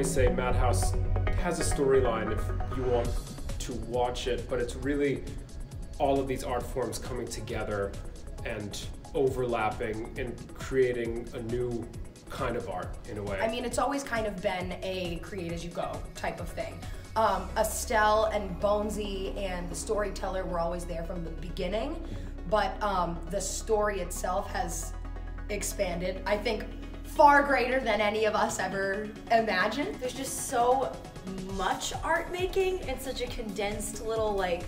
always say Madhouse has a storyline if you want to watch it, but it's really all of these art forms coming together and overlapping and creating a new kind of art in a way. I mean, it's always kind of been a create as you go type of thing. Estelle and Bonesy and the storyteller were always there from the beginning, but the story itself has expanded, I think, far greater than any of us ever imagined. There's just so much art making in such a condensed little, like,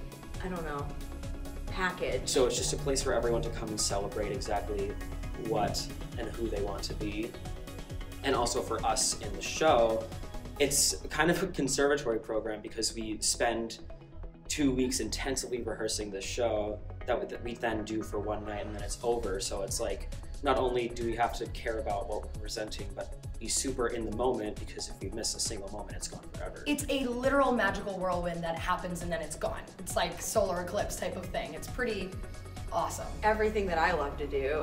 I don't know, package. So it's just a place for everyone to come and celebrate exactly what and who they want to be. And also for us in the show, it's kind of a conservatory program because we spend 2 weeks intensively rehearsing this show that we then do for one night and then it's over. So it's like, not only do we have to care about what we're presenting, but be super in the moment, because if we miss a single moment, it's gone forever. It's a literal magical whirlwind that happens and then it's gone. It's like solar eclipse type of thing. It's pretty awesome. Everything that I love to do,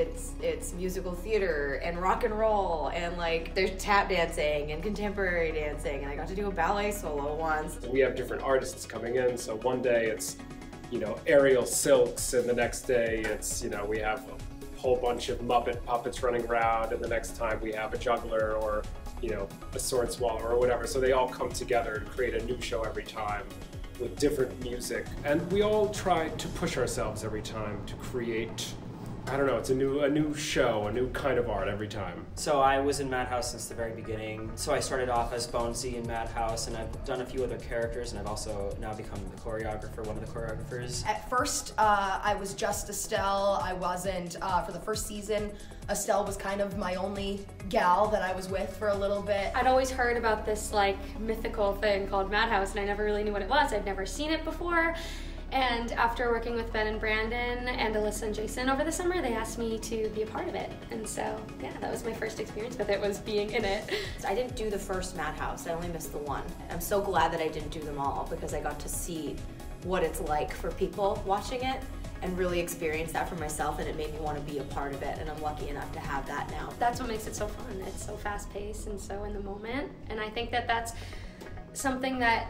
it's musical theater and rock and roll, and like there's tap dancing and contemporary dancing, and I got to do a ballet solo once. We have different artists coming in, so one day it's, you know, aerial silks, and the next day it's, you know, we have a whole bunch of Muppet puppets running around, and the next time we have a juggler or, you know, a sword swallower or whatever. So they all come together and create a new show every time with different music. And we all try to push ourselves every time to create, I don't know, it's a new show, a new kind of art every time. So I was in Madhouse since the very beginning. So I started off as Bonesy in Madhouse, and I've done a few other characters, and I've also now become the choreographer, one of the choreographers. At first, I was just Estelle. I wasn't, for the first season, Estelle was kind of my only gal that I was with for a little bit. I'd always heard about this like mythical thing called Madhouse, and I never really knew what it was. I'd never seen it before. And after working with Ben and Brandon and Alyssa and Jason over the summer, they asked me to be a part of it. And so, yeah, that was my first experience with it, was being in it. I didn't do the first Madhouse, I only missed the one. I'm so glad that I didn't do them all, because I got to see what it's like for people watching it and really experience that for myself, and it made me want to be a part of it, and I'm lucky enough to have that now. That's what makes it so fun. It's so fast-paced and so in the moment. And I think that that's something that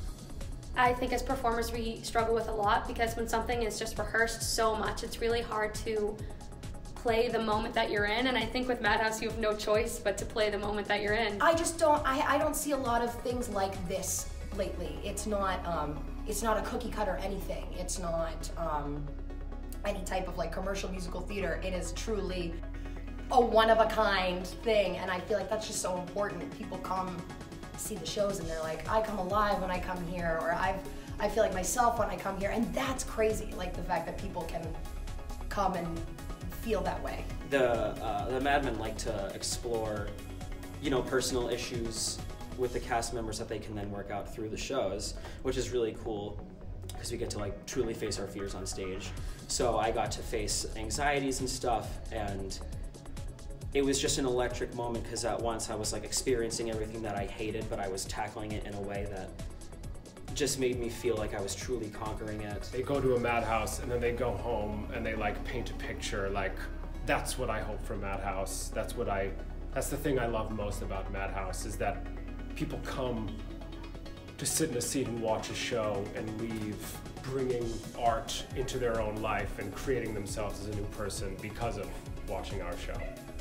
I think as performers we struggle with a lot, because when something is just rehearsed so much, it's really hard to play the moment that you're in. And I think with Madhouse you have no choice but to play the moment that you're in. I just don't, I don't see a lot of things like this lately. It's not a cookie cutter anything. It's not any type of like commercial musical theater. It is truly a one-of-a-kind thing, and I feel like that's just so important. People come see the shows and they're like, I come alive when I come here, or I feel like myself when I come here, and that's crazy. Like the fact that people can come and feel that way. The Mad Men like to explore, you know, personal issues with the cast members that they can then work out through the shows, which is really cool because we get to like truly face our fears on stage. So I got to face anxieties and stuff, and it was just an electric moment because at once I was like experiencing everything that I hated, but I was tackling it in a way that just made me feel like I was truly conquering it. They go to a Madhouse and then they go home and they like paint a picture like, that's what I hope for Madhouse. That's the thing I love most about Madhouse, is that people come to sit in a seat and watch a show and leave bringing art into their own life and creating themselves as a new person because of watching our show.